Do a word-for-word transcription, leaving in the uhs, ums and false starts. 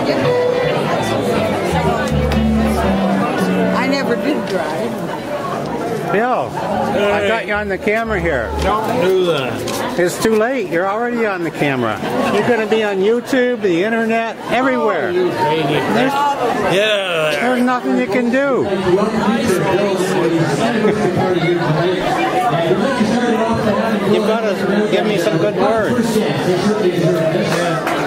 I never did drive. Bill, I got you on the camera here. Don't do that. It's too late. You're already on the camera. You're going to be on YouTube, the internet, everywhere. You hate it. There's, Yeah. there's nothing you can do. You've got to give me some good words.